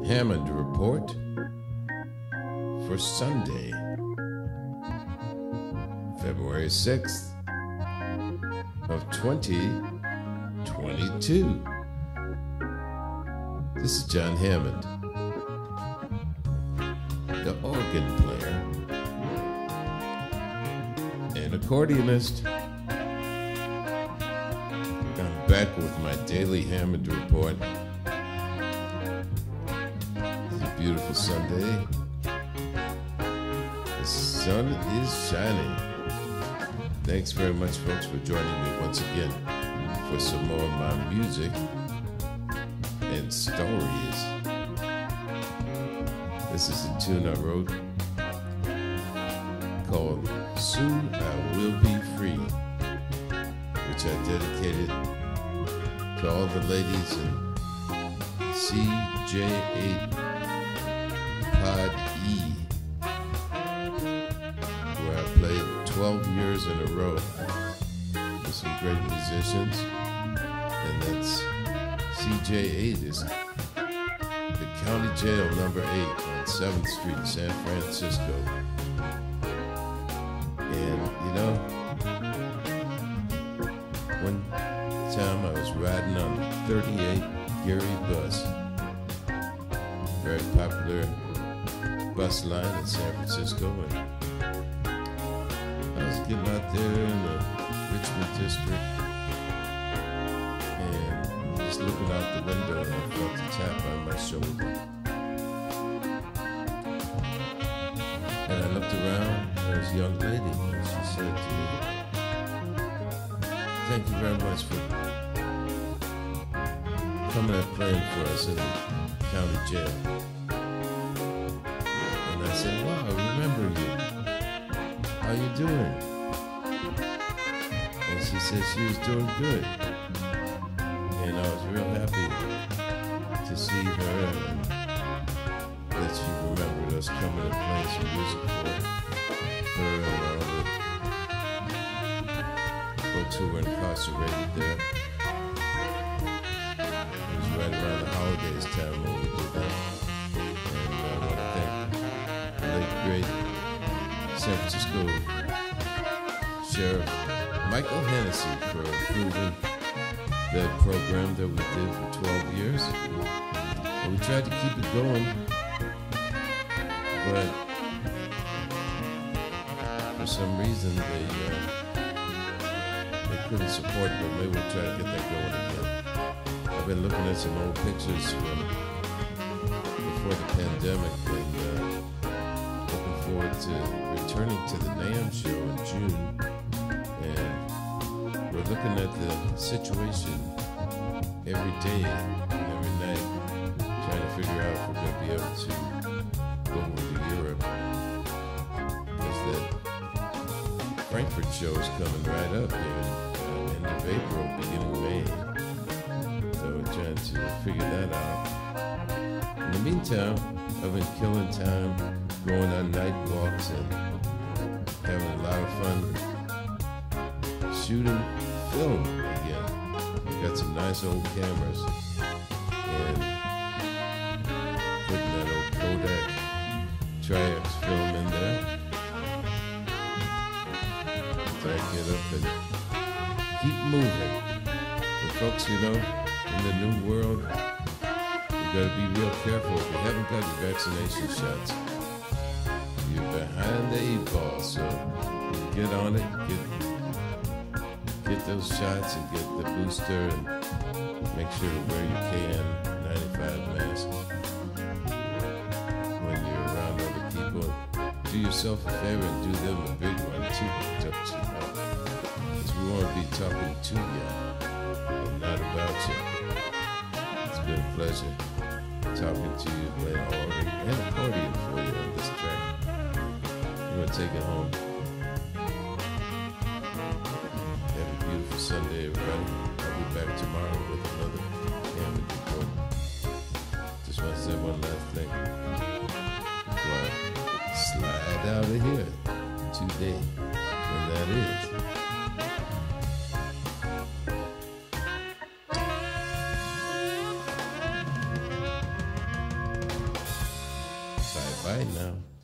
Hammond report for Sunday, February 6th of 2022. This is Jon Hammond, the organ player and accordionist. I'm back with my daily Hammond report. It's a beautiful Sunday. The sun is shining. Thanks very much, folks, for joining me once again for some more of my music and stories. This is a tune I wrote called Soon I Will Be Free, which I dedicated to all the ladies in CJ8 Pod E, where I played 12 years in a row with some great musicians. And that's CJ8 is the County Jail number 8 on 7th Street in San Francisco. And you know, one time I was riding on the 38 Gary bus, very popular bus line in San Francisco, and I was getting out there in the Richmond district and just looking out the window, and I felt a tap on my shoulder. And I looked around, and there was a young lady, and she said to me, "Thank you very much for coming and playing for us in the county jail." And I said, "Wow, I remember you. How you doing?" And she said she was doing good. And I was real happy to see her and that she remembered us coming and playing some music for her and all the folks who were incarcerated there. It was right around the holidays time when we did that. And I want to thank the late great San Francisco Sheriff Michael Hennessy for approving that program that we did for 12 years. And we tried to keep it going, but for some reason they couldn't support it, but maybe we'll try to get that going again. I've been looking at some old pictures from before the pandemic, and looking forward to returning to the NAMM show in June. And we're looking at the situation every day and every night, trying to figure out if we're going to be able to go over to Europe, because that Frankfurt show is coming right up here end of April, beginning of May. So we're trying to figure that out. In the meantime, I've been killing time, going on night walks and having a lot of fun shooting film again. We got some nice old cameras and putting that old Kodak Tri-X film in there. So I get up and keep moving. But folks, you know, in the new world, you gotta be real careful. If you haven't got your vaccination shots, you're behind the 8 ball. So get on it, get those shots and get the booster, and make sure to wear your KN95 mask when you're around other people. Do yourself a favor and do them a big one too, don't you know? Because we want to be talking to you and not about you. It's been a pleasure talking to you, playing organ and accordion for you on this track. I'm going to take it home. Have a beautiful Sunday, everybody. I'll be back tomorrow with another Hammond report. Just want to say one last thing before I slide out of here today, when that is. Bye now.